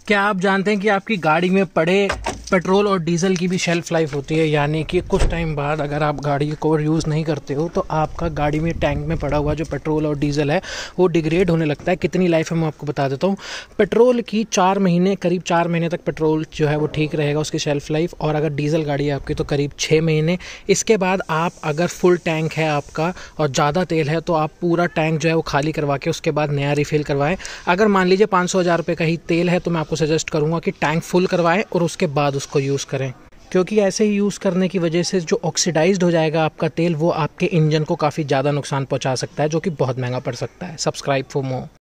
क्या आप जानते हैं कि आपकी गाड़ी में पड़े पेट्रोल और डीजल की भी शेल्फ लाइफ होती है, यानी कि कुछ टाइम बाद अगर आप गाड़ी को यूज़ नहीं करते हो तो आपका गाड़ी में टैंक में पड़ा हुआ जो पेट्रोल और डीजल है वो डिग्रेड होने लगता है। कितनी लाइफ है मैं आपको बता देता हूँ। पेट्रोल की 4 महीने, करीब 4 महीने तक पेट्रोल जो है वो ठीक रहेगा उसकी शेल्फ लाइफ, और अगर डीजल गाड़ी है आपकी तो करीब 6 महीने। इसके बाद आप अगर फुल टैंक है आपका और ज़्यादा तेल है तो आप पूरा टैंक जो है वो खाली करवा के उसके बाद नया रिफ़िल करवाएं। अगर मान लीजिए 500-1000 रुपये का ही तेल है तो मैं आपको सजेस्ट करूँगा कि टैंक फुल करवाएं और उसके बाद उसको यूज़ करें, क्योंकि ऐसे ही यूज़ करने की वजह से जो ऑक्सीडाइज्ड हो जाएगा आपका तेल वो आपके इंजन को काफ़ी ज़्यादा नुकसान पहुंचा सकता है, जो कि बहुत महंगा पड़ सकता है। Subscribe for more.